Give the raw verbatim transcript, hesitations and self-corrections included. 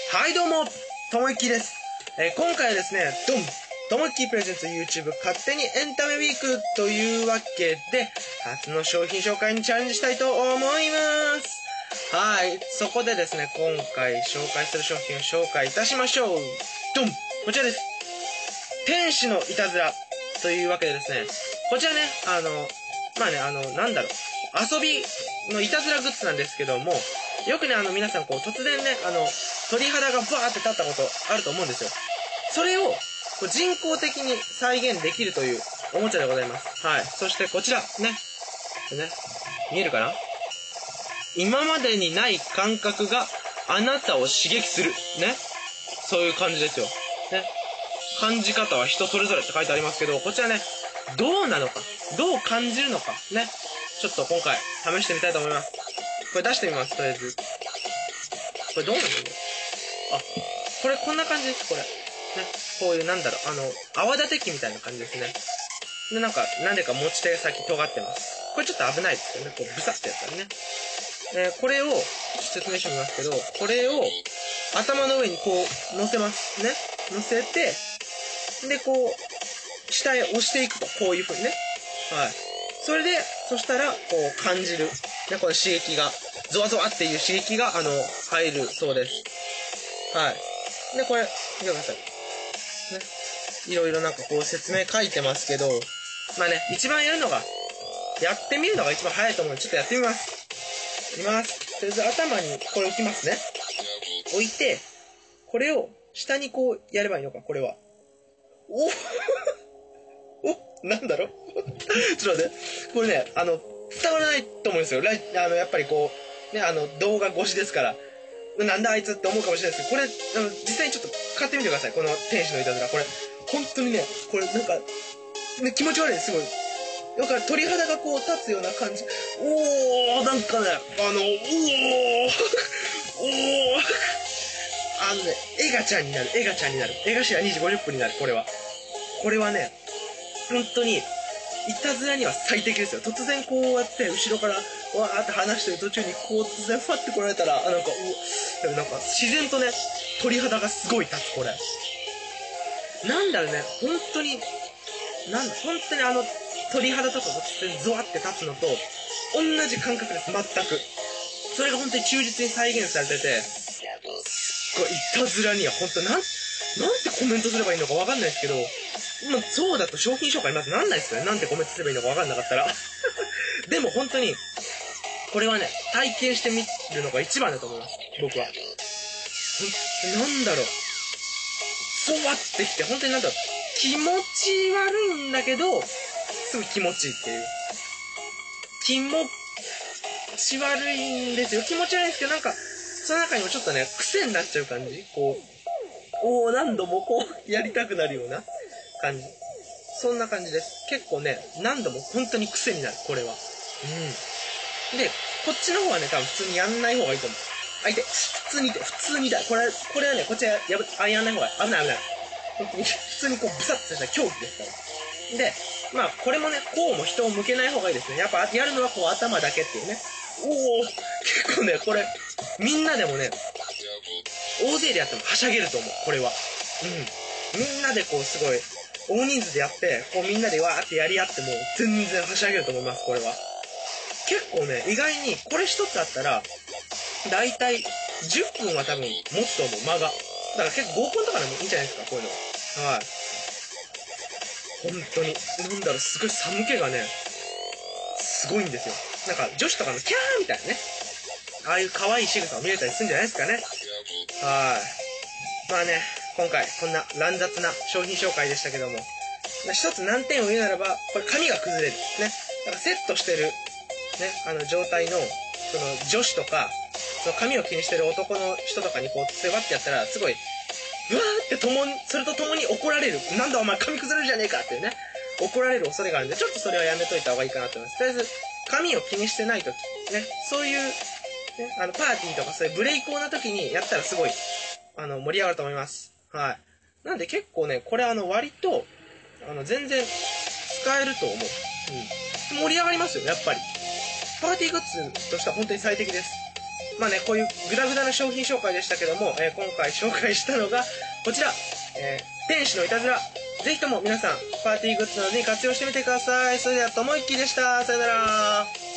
はいどうも、ともいきです。えー、今回はですね、ドンともいきプレゼンツ YouTube 勝手にエンタメウィークというわけで、初の商品紹介にチャレンジしたいと思います。はい、そこでですね、今回紹介する商品を紹介いたしましょう。ドンこちらです。天使のいたずらというわけでですね、こちらね、あの、まあね、あの、なんだろう、遊びのいたずらグッズなんですけども、よくね、あの、皆さんこう、突然ね、あの、鳥肌がバーって立ったことあると思うんですよ。それを、こう人工的に再現できるというおもちゃでございます。はい。そしてこちら、ね。ね。見えるかな？今までにない感覚があなたを刺激する。ね。そういう感じですよ。ね。感じ方は人それぞれって書いてありますけど、こちらね、どうなのか、どう感じるのか、ね。ちょっと今回、試してみたいと思います。これ出してみます、とりあえず。これどうなんだろう？あ、これこんな感じです、これ。ね。こういう、なんだろう、あの、泡立て器みたいな感じですね。で、なんか、なんでか持ち手先尖ってます。これちょっと危ないですよね。こう、ブサッてやったらね。えー、これを、説明してみますけど、これを、頭の上にこう、乗せます。ね。乗せて、で、こう、下へ押していくと。こういう風にね。はい。それで、そしたら、こう、感じる。ね、この刺激が、ゾワゾワっていう刺激が、あの、入るそうです。はい。で、これ、見てください。ね。いろいろなんかこう説明書いてますけど、まあね、一番やるのが、やってみるのが一番早いと思うので、ちょっとやってみます。いきます。とりあえず頭にこれ置きますね。置いて、これを下にこうやればいいのか、これは。おおなんだろうちょっと待って。これね、あの、伝わらないと思うんですよ。あの、やっぱりこう、ね、あの、動画越しですから。なんだあいつって思うかもしれないですけど、これ、あの、実際にちょっと買ってみてください。この天使のいたずら。これ、本当にね、これなんか、ね、気持ち悪いです、すごい。だから鳥肌がこう立つような感じ。おー、なんかね、あの、おー、おー、あのね、エガちゃんになる、エガちゃんになる。エガシラにじごじゅっぷんになる、これは。これはね、本当に、いたずらには最適ですよ。突然こうやって後ろからわーって話してる途中にこう突然ファって来られたら、あ、なんか、うなんか自然とね、鳥肌がすごい立つ、これ。なんだろうね、本当に、なんだ、本当にあの、鳥肌とかが突然ゾワって立つのと、同じ感覚です、全く。それが本当に忠実に再現されてて、すっごい、いたずらには本当なん、なんてコメントすればいいのかわかんないですけど、まあ、そうだと商品紹介まずなんないですよね。なんてコメントすればいいのかわかんなかったら。でも本当に、これはね、体験してみるのが一番だと思います。僕は。なんだろう。ゾワってきて、本当になんだろう。気持ち悪いんだけど、すぐ気持ちいいっていう。気持ち悪いんですよ。気持ち悪いんですけど、なんか、その中にもちょっとね、癖になっちゃう感じ。こう、おー、何度もこう、やりたくなるような感じ。そんな感じです。結構ね、何度も本当に癖になる、これは。うん。で、こっちの方はね、多分普通にやんない方がいいと思う。相手、普通に痛い、普通に痛い。これ、これはね、こっちはやぶ、あ、やんない方がいい。危ない危ない。本当に、普通にこう、ブサッとした狂気ですから。で、まあ、これもね、こうも人を向けない方がいいですね。やっぱ、やるのはこう、頭だけっていうね。おー、結構ね、これ、みんなでもね、大勢でやってもはしゃげると思う、これは。うん。みんなでこう、すごい、大人数でやって、こうみんなでわーってやり合っても、全然はしゃげると思います、これは。結構ね、意外に、これ一つあったら、だいたいじゅっぷんは多分、持つと思う、間が。だから結構合コンとかでもいいんじゃないですか、こういうのは。はい。本当に。なんだろう、すごい寒気がね、すごいんですよ。なんか、女子とかのキャーみたいなね。ああいう可愛い仕草を見れたりするんじゃないですかね。はい。まあね、今回、こんな乱雑な商品紹介でしたけども、一つ難点を言うならば、これ髪が崩れる。ね。だからセットしてる、ね、あの状態の、その女子とか、その髪を気にしてる男の人とかにこう、セバってやったら、すごい、うわーってともに、それとともに怒られる。なんだお前髪崩れるじゃねえかっていうね。怒られる恐れがあるんで、ちょっとそれはやめといた方がいいかなと思います。とりあえず、髪を気にしてないとき、ね、そういう、ね、あの、パーティーとかそういうブレイクオーなときにやったらすごい、あの、盛り上がると思います。はい。なんで結構ね、これあの、割と、あの、全然、使えると思う。うん。盛り上がりますよ、やっぱり。パーティーグッズとしては本当に最適です。 まあね、こういうグダグダな商品紹介でしたけども、えー、今回紹介したのがこちら、えー、天使のいたずら。ぜひとも皆さんパーティーグッズなどに活用してみてください。それではともいっきーでした。さよなら。